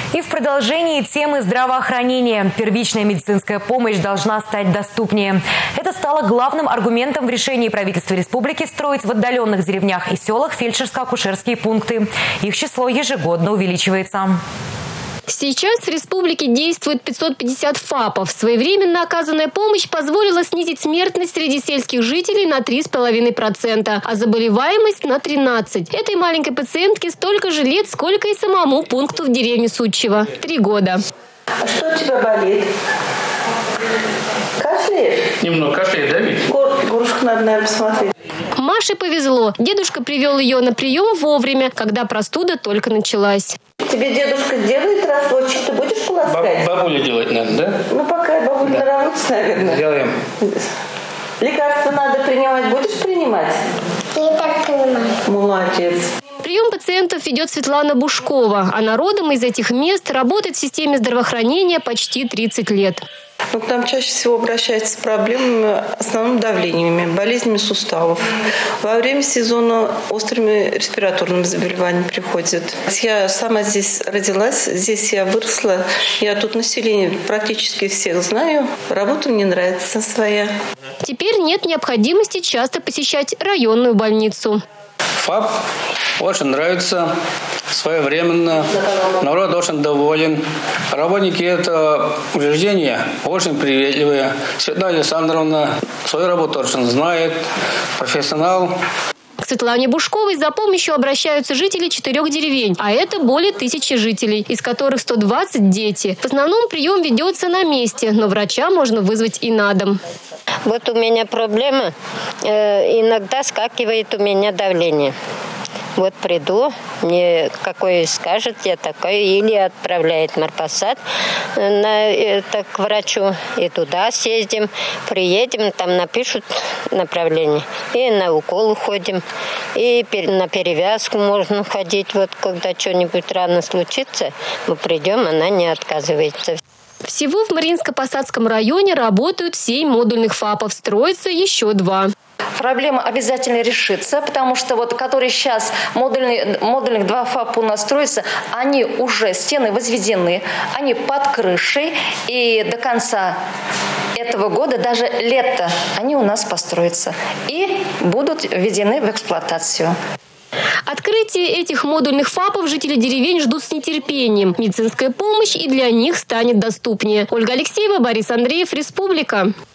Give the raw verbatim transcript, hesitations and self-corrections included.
И в продолжении темы здравоохранения первичная медицинская помощь должна стать доступнее. Это стало главным аргументом в решении правительства республики строить в отдаленных деревнях и селах фельдшерско-акушерские пункты. Их число ежегодно увеличивается. Сейчас в республике действует пятьсот пятьдесят ФАПов. Своевременно оказанная помощь позволила снизить смертность среди сельских жителей на три с половиной процента, а заболеваемость на тринадцать процентов. Этой маленькой пациентке столько же лет, сколько и самому пункту в деревне Сучево – три года. А что у тебя болит? Кашляешь? Немного кашляет, да, ведь? Горлышко надо, наверное, посмотреть. Маше повезло. Дедушка привел ее на прием вовремя, когда простуда только началась. Тебе дедушка делает разводчик, ты будешь полоскать? Бабуля делать надо, да? Ну, пока бабуля да. на работе, наверное. Делаем. Лекарства надо принимать, будешь принимать? Я так принимаю. Молодец. Прием пациентов ведет Светлана Бушкова. Она родом из этих мест, работает в системе здравоохранения почти тридцать лет. Ну, к нам чаще всего обращаются с проблемами, основным давлениями, болезнями суставов. Во время сезона острыми респираторными заболеваниями приходят. Я сама здесь родилась, здесь я выросла. Я тут население практически всех знаю. Работа мне нравится своя. Теперь нет необходимости часто посещать районную больницу. ФАП очень нравится, своевременно, народ очень доволен. Работники этого учреждения очень приветливые. Светлана Александровна свою работу очень знает, профессионал. К Светлане Бушковой за помощью обращаются жители четырех деревень, а это более тысячи жителей, из которых сто двадцать дети. В основном прием ведется на месте, но врача можно вызвать и на дом. Вот у меня проблема, э, иногда скакивает у меня давление. Вот приду, мне какой скажет, я такой, или отправляет Марпасад на, это, к врачу, и туда съездим, приедем, там напишут направление, и на укол ходим, и на перевязку можно ходить, вот когда что-нибудь рано случится, мы придем, она не отказывается. Всего в Мариинско-Посадском районе работают семь модульных ФАПов, строится еще два. Проблема обязательно решится, потому что вот которые сейчас модульные, модульных два ФАПа у нас строятся, они уже, стены возведены, они под крышей, и до конца этого года, даже лето, они у нас построятся и будут введены в эксплуатацию. Открытие этих модульных ФАПов жители деревень ждут с нетерпением. Медицинская помощь и для них станет доступнее. Ольга Алексеева, Борис Андреев, Республика.